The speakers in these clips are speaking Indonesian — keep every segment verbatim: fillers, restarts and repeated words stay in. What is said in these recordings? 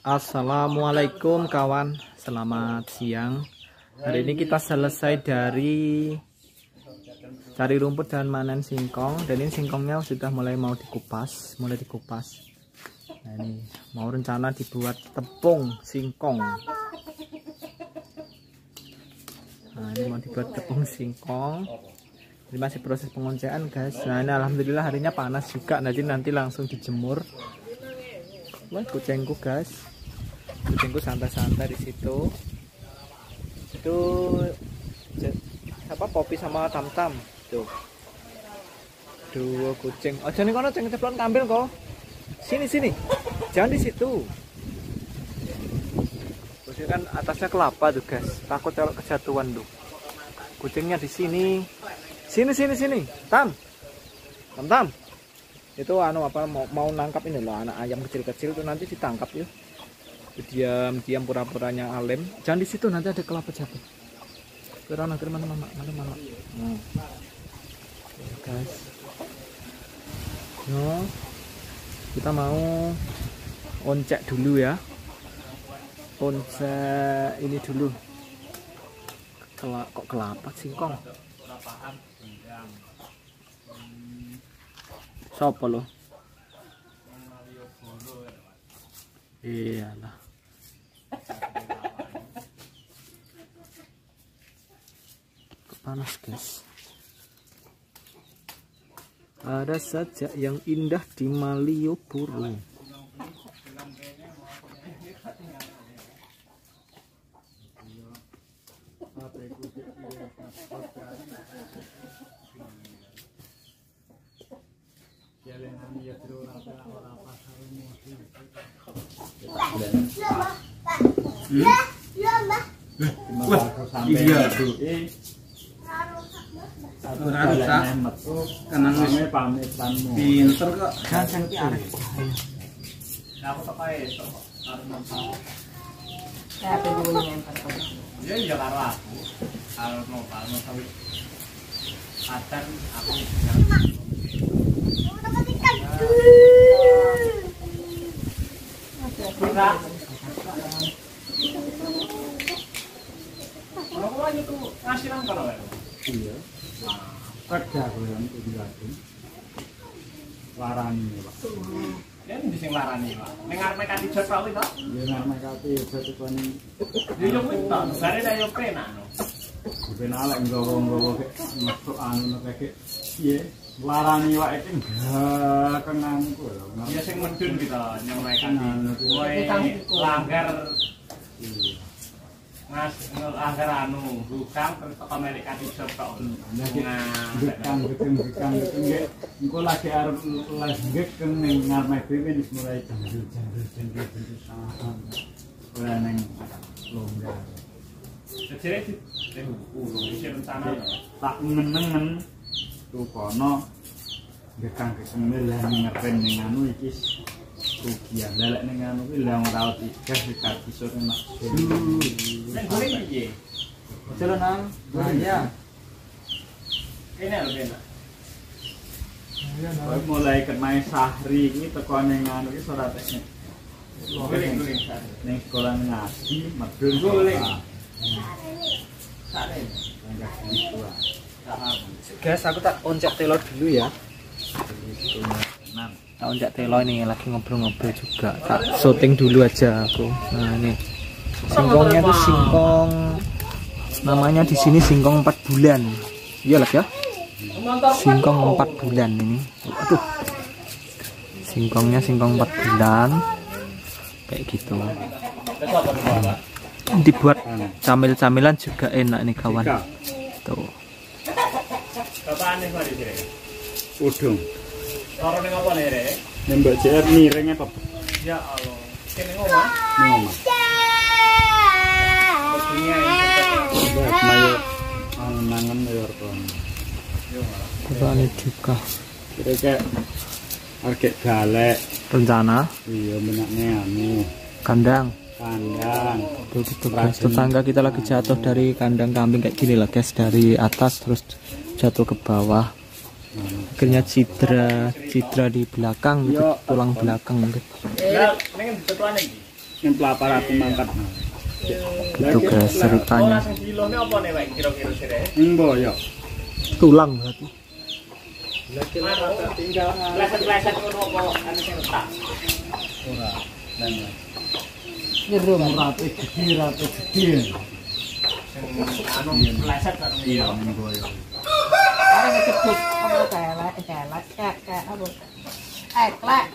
Assalamualaikum kawan, selamat siang. Hari ini kita selesai dari cari rumput dan manen singkong. Dan ini singkongnya sudah mulai mau dikupas, mulai dikupas. Nah ini mau rencana dibuat tepung singkong. Nah ini mau dibuat tepung singkong. Ini masih proses pengoncaan guys. Nah ini alhamdulillah harinya panas juga. Nanti nanti langsung dijemur. Wah kucingku guys. Kucingku santai-santai di situ. Itu apa Poppy sama Tam-Tam tuh. Dua kucing. Oh jangan kono ceng ceplon kambil kok. Sini sini. Jangan di situ. Kucing kan atasnya kelapa tuh guys. Takut kalau kejatuhan tuh. Kucingnya di sini. Sini sini sini. Tam. Tam-Tam. Itu anu apa mau, mau nangkap ini loh anak ayam kecil-kecil tuh nanti ditangkap ya. Diam-diam pura-puranya alim. Jangan di situ nanti ada kelapa jatuh. Kerana ke mana mama, mana mama. Nah. Ya, guys. No. Kita mau oncek dulu ya. Oncek ini dulu. Kela, kok kelapa singkong? Sopo lo? Iyalah. Panas guys. Ada saja yang indah di Malioboro. Iya tuh. Ora rusak. Kanan wis pamitanmu. Pinter kok. Jangan sampai arek. Aku tok ae tok. Arep nonton. Ya pengen nyempat. Ya iya karo aku. Arep nonton tapi paten aku Ora. Kalau itu ngasiran kalau ya. Iya. Kerja yang dilakukan. Larani, Pak. Ya ndi sing larani, Pak? Ning arepe kati jot kok to? Ya arepe kati jot iku ning. Ya yo kuwi to, bare nek yo penak no. Penak lek nggawa-nggawa kek mesuk anu kek piye? Larani wae iki kenangku lho. Ya sing medun kita nyampaikan. Langgar Mas langgar anu bukan terus kok Amerika dijot tok. Nah, bukan bukan nggih. Engko lagi arep lanjut ke ning ngarep dhewe wis mulai jandul-jandul jandul sahan. Ora nang longgar. Secere iki ulo iki rencana tak menengen tuh kono gekang kesemil lan ngeren ning anu iki rugian lelek ning anu kuwi lha ora tiga dekat iso enak. Nek goreng piye? Jalan nang. Ya. Ini lho enak. Ya mulai kenai sahri iki teko ning anu iki ora teknik. Goreng-goreng ning sekolah ngaji medun goreng. Sare. Guys, aku tak oncek telo dulu ya. Tak oncek telo ini lagi ngobrol-ngobrol juga. Tak syuting dulu aja aku. Nah ini singkongnya tuh singkong. Namanya di sini singkong empat bulan. Iya lah ya. Singkong empat bulan ini. Aduh. Singkongnya singkong empat bulan. Kayak gitu. Dibuat camil-camilan juga enak nih kawan. Tuh. Bapakane kok iki, Rek? Udung. Karo ning apa nih, Rek? Nembak J R miring apa? Ya Allah. Kene ngomah. Ning omah. Dunia ini Buat mayo angen-angen yo kon. Bapakane juga. Kira-kira arek galek Rencana iya menakne anu kandang. kandang. Tuh gitu guys, tetangga kita lagi jatuh dari kandang kambing kayak gini lah guys, dari atas terus jatuh ke bawah. Akhirnya cedera, cedera di belakang, gitu, tulang belakang mungkin. Ya, ning tetuane iki. yang pelapar aku mangkat. Itu guys ceritanya. Kilone apa nih, Pak? Kira-kira sire. Embo yo. Tulang berarti. Tinggal leset-leset ngono apa anu sing retak. Ora. Lan. Jerum. Rapi gede, rapi gede. Anu leset kan. Iya, embo yo. Ada ngecekut apa kelek, kelek, kek, kek apa? Eh, kelek.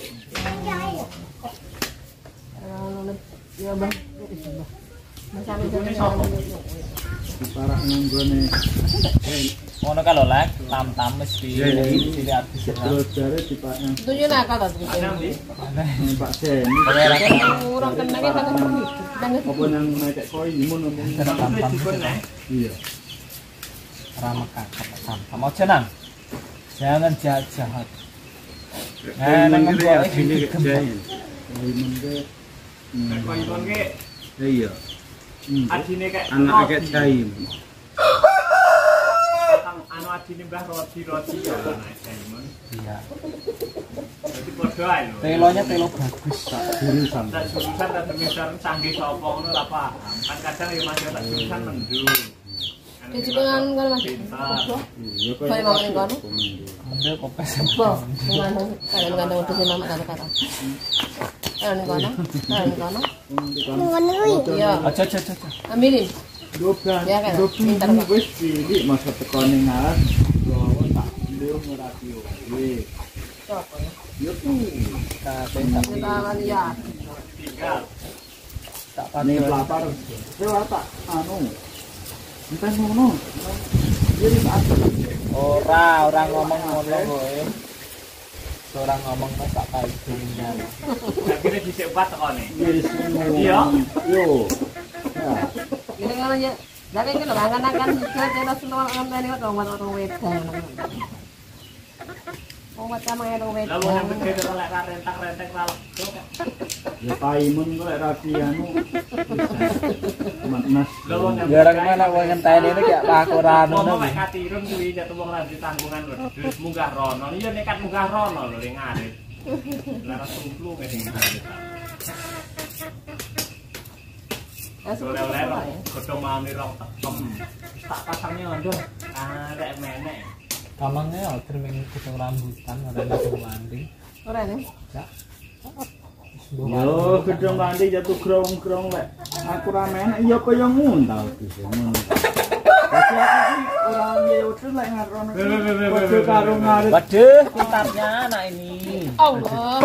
Ya bang, macam itu Parah nganggone. Ngono kalau lek tam-tam mesti dilihat di sini. Terus jare dipaknya. Tujuh nakal tuh. Pak Sen. Kurang kenangnya kan pergi. Apa nang nek koi mun ngomong. Iya. Ramah kakak tam-tam aja nang. Jangan jahat-jahat. Nah, nang membuat ini Koi mun ke. Koi mun ke. Iya. Adine kayak Anak agak jaim. Anu adine Mbah Rodi Rodi ya anak Simon. Iya. Jadi padha ae lho. Telonya telo bagus. Tak jurusan. Tak jurusan tak demikian canggih sapa ngono ora paham. Kan kadang ya Mas tak jurusan mendung. Itu kan kan mas. Iya kok. Kau mau ngomong? Mendel kopes. Bo, ngomong kalau nggak ada waktu sih mama kata-kata. Kalau nih kono, kalau nih kono. Iya. Aja aja aja. Ambilin. Doban. Ya kan, pintar, Doban Pak. wis cilik masa tekone ngaras. Bawa tak ndur ngerati wis. Coba ya. Yo tuh. Kabeh Kita tapi kan ya. Tinggal. tak Ane pakai. pelapar. Dewa tak anu. Entah ngono. Jadi tak Ora, ora ngomong ngono kowe. Ora ngomong mas tak kae dunia. Akhirnya dhisik pat tekone. wis ngono. Iya. Yo. Ya. Ini kan aja. Jadi kan orang kan kan kita semua orang tadi kan orang orang wedan. Oh macam mana orang wedan. Lah wong yang gede ora lek rentak-rentek ra lego kok. Ya paimun kok lek rapi anu. Mas. Lah wong yang Garang mana wong ngenteni iki kayak pakoran ngono. Ngomong lek katirun kuwi jatuh wong ra ditanggungan lho. Terus munggah rono. Iya nekat munggah rono lho ning ngarit. Lara tumplu ngene iki. Oleh-oleh godhong mau nirok tekem. Tak pasangnya ondo. Arek menek. Gampangnya order ming kucing rambutan ora langsung landing. Orang ni. Ya. Yo gedung mandi jatuh grong-grong lek. Aku ra menek ya kaya nguntal bisa ngono. Dadi aku iki ora ngeutus lek ngarono. Padha karo ngarit. Waduh, pintarnya anak ini. Allah.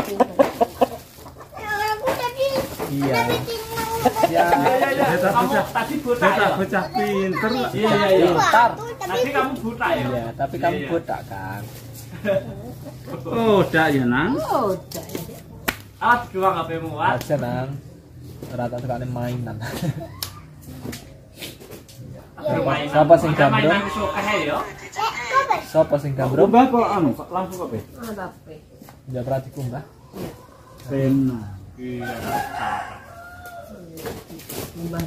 Iya. Ya, Kamu tadi buta ya? Bocah pinter. Iya iya iya. pintar. Tadi kamu buta ya? Iya, tapi kamu Iya, iya. bodak kan. Oh, dak ya nang. Oh, dah. Ah, dua H P-mu ah. Aja nang. Rata sekali mainan. Bermain. Siapa sing gambro? Mainan iso kae ya. Sopo sing gambro? Mbah kok anu langsung kok be. Ada apa? Ya berarti kumbah. Pena. Iya. Mbah.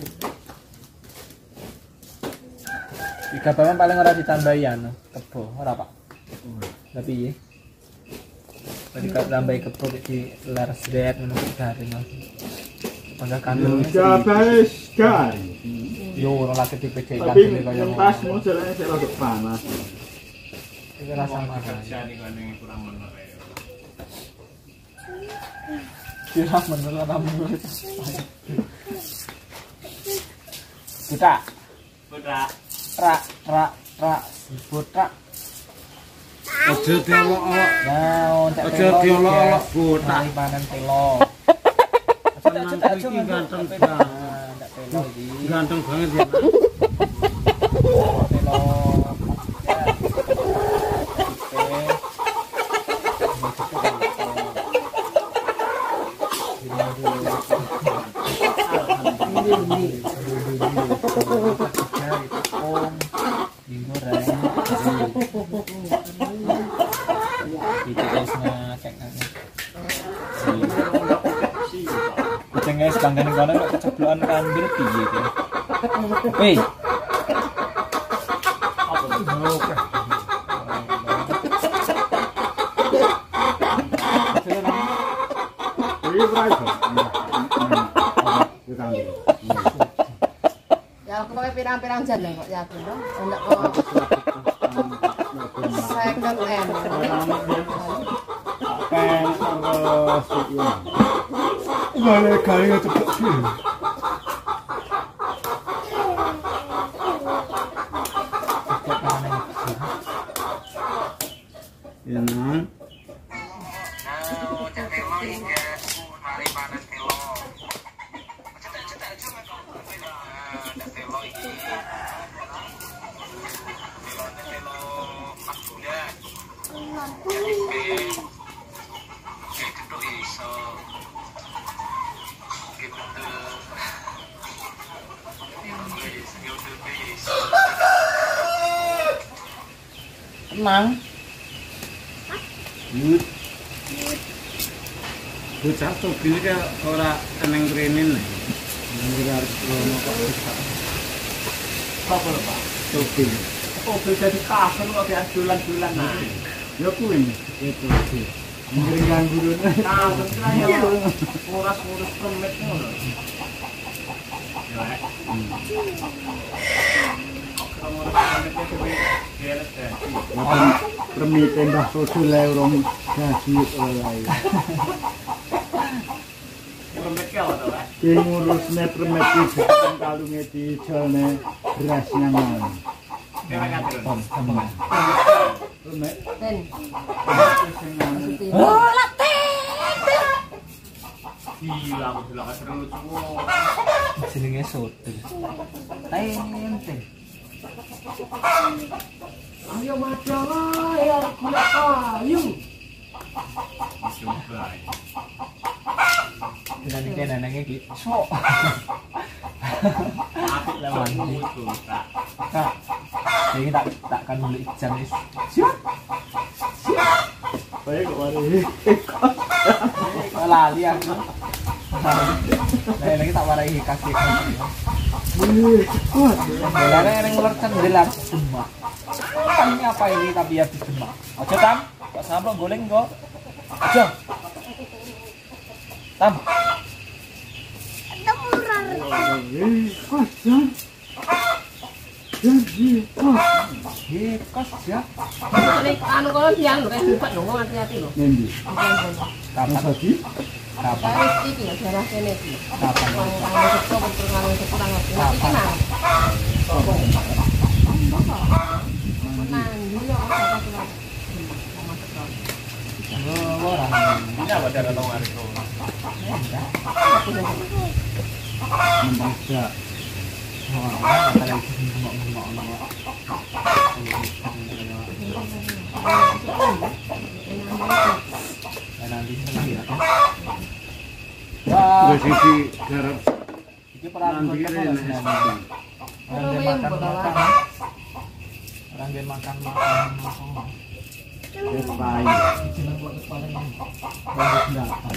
Tiga paman paling ora ditambahi anu, kebo, ora Pak. Tapi piye? Tadi kalau tambahi kebo di ler sret ngono dari Mas. Panggah kandung. Jabes gari. Yo ora lagi di P J kan Tapi kaya entasmu jelene sik rada panas. iki rasa marah. Kerja nih kan yang kurang bener ya. Kira bener ora menurut. Buta, Buta. ra ra ra buta. Aja diolok-olok. Nah, ontek Aja diolok-olok buta. Mari panen telo. Senang iki ganteng banget. Ndak telo iki. Ganteng banget ya. Telo. Kucing guys, banggaan kono kok keceblokan kambing piye iki. Hei. Iki ora iso. Ya aku pakai pirang-pirang jam kok yakin dong. Enggak kok. Second hand. Pen terus iki. Gale gale cepet sih. Ya nang. Tenang. Yut. Bocah tobil iki ora eneng krenin. Ngira arep krono kok bisa. Apa lho, Pak? Tobil. Tobil jadi kasar kok dia dolan-dolan nah. Ya kuwi itu sih. Ngira ganggu rene. Nah, terus ya ngurus-ngurus permit ngono. Ya. Ngurus permitnya dhewe beres deh. Permit tembah sosial urung gaji oleh. Permit ke apa, Pak? Ki ngurusne permit iki kalunge dijalne beras nyaman. Kira ngatur. Permit Den. Oh, Gila, aku bilang seru lucu. Jenenge soto. Tenteng. Ayo madang ayo golek kayu. Coba. Dengan iki nenenge iki sok. Apik lah mandi itu, Pak. Kak. Ini tak takkan beli jam wis. Siap. Siap. bae kok mari. Lali aku. Lah lagi tak warai kasih. Wih, kuat. Lah yang ular cendelan demak. Ini apa ini tapi ya di demak. Aja Tam, kok sampo goleng kok. Aja. Tam. Wih, kuat Jan. Jan, wih, kuat. Hekas ya. Ini anu kalau siang lho, kayak jupat lho, hati-hati lho. Nendi? Kapan lagi? Kapan? Kayak iki ya, darah kene iki. Kapan? Wong kang beto bentuk karo kurang ngerti. Iki nang. Nang, yo apa sih? Oh, orang. Ini apa cara tahu hari itu? Membaca. Oh, kata lagi ngomong-ngomong. Dan nanti lagi ya. Wah, Wis iki garap iki peran nanti makan ini makan. Orang dia makan makan. Orang dia makan makan makan. wis pae. Jeneng kok paling bagus datang.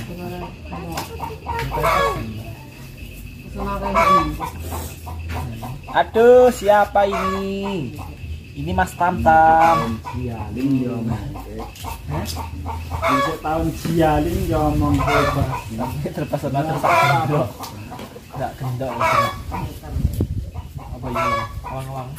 Aduh, siapa ini? Ini Mas Tamtam. Jialing yo mangke. Bisa tahun jialing yo omong bebas. Tapi terpesona terpesona. Enggak gendok. Apa ya? Wang-wang.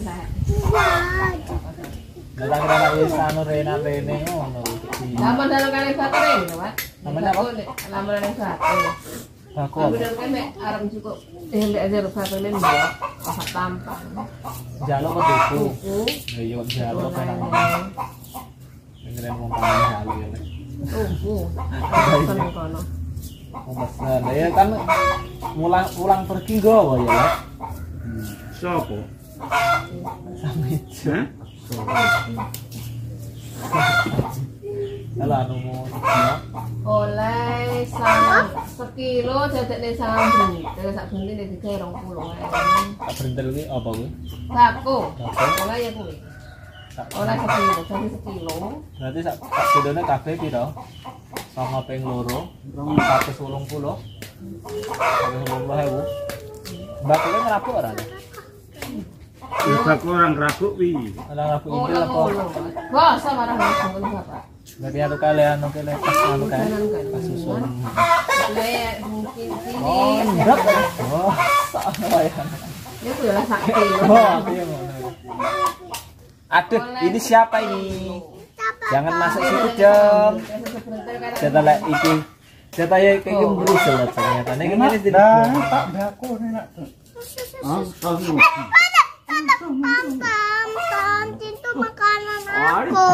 Datang-datang wis anu Rena Rene ngono. Laman dalam kali satu ring, Pak. Namanya apa? Laman dalam satu. Aku Aku udah kan mek arep cukup eh aja satu ring yo. Apa tampak. jaluk kok tuku. Tuku. Ya yo jaluk penang. Dengerin wong paling jaluk ya. Tuku. Seneng kono. Pesan. Ya kan mulang pulang pergi nggawa ya, Lek. Sopo? Sampeyan. Halo anu mau Oleh sang sekilo dadekne sambung. Terus sak bunti nek dikira rong puluh. tak berintel kuwi apa kuwi? Sako. Oleh ya kuwi. Oleh sekilo, jadi sekilo. Berarti sak sak bedone kabeh piro? Sama ping loro, seratus wolung puluh. seratus wolung puluh ribu. Mbak kowe ngerapuk ora? Juga kurang ragu wi. Ada aku Oh, ini apa? wah, sama marah langsung kalau bapak. Berarti anu kalian anu kalian pas anu kan. Pas susun. Kayak mungkin Oh, sini. enggak. Oh, salah ya. Ini tuh ya sakti. Oh, iya ngono. Aduh, ini siapa ini? Jangan masuk situ, Jom. Setelah itu Jatah ya kayak gini berusaha ternyata. Nek ini tidak tak bako nek. Ah, tahu. Tam, tam, tam, itu makanan aku.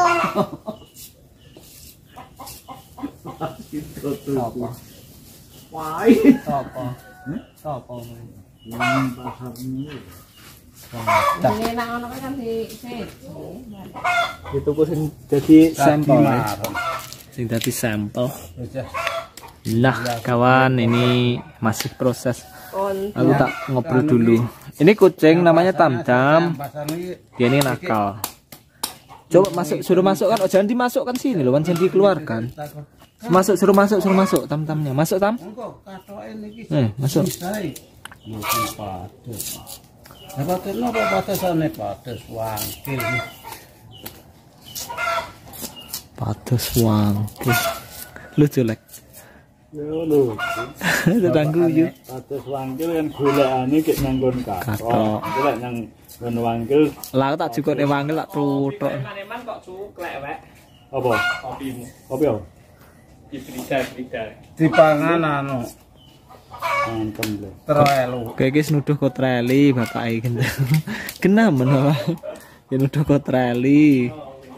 Itu tuh. apa? Wah. Apa? Apa? Yang pasar ini. Ini enak ono kan di sini. Itu ku sing dadi sampel. Sing dadi sampel. Nah, kawan, ini masih proses. Aku tak ngobrol dulu. Ini kucing namanya Tam-Tam. Dia ini nakal. Coba masuk, suruh masuk kan? Oh, jangan dimasukkan sini loh, jangan dikeluarkan. Masuk, suruh masuk, suruh masuk Tam-Tamnya. Masuk, Tam. Eh, masuk. Patus wangke. Lucu lek. Yo lho. Tetanggu yo. Atus wangkil kan golekane kek nyanggon katok. Golek nang nggon wangkil. Lah tak jukune wangkel tak tutuk. Maneman kok cuklek wek Apa? kopimu. Kopi apa? Ibrida-ibrida. Dipangan anu Antem lho. terelu. Kayak guys nuduh kotreli bapake gendeng. Kena men. Ya nuduh kotreli.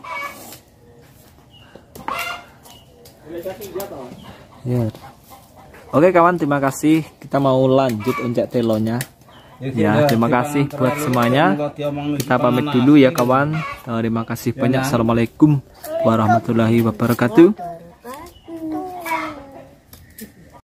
Ya. Oke kawan, terima kasih. Kita mau lanjut unjak telonya. Ya, terima kasih buat semuanya. Kita pamit dulu ya kawan. Terima kasih banyak. Assalamualaikum warahmatullahi wabarakatuh.